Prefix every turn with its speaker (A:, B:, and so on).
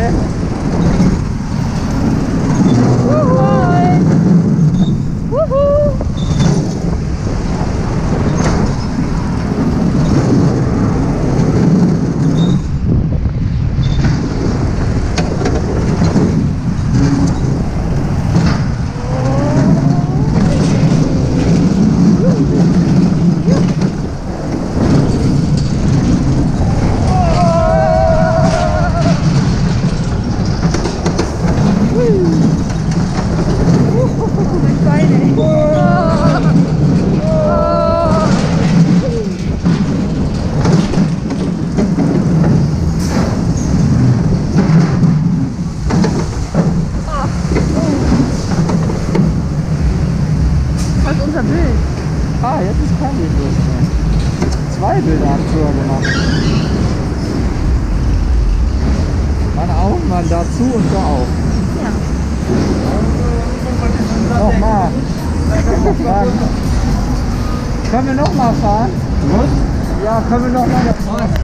A: Stelle.
B: Was ist unser Bild?
A: Ah, jetzt ist kein Bild mehr. 2 Bilder haben früher gemacht. Meine Augen waren da zu und da auf.
B: Ja.
A: Nochmal. Können wir nochmal fahren? Ja, können wir nochmal fahren.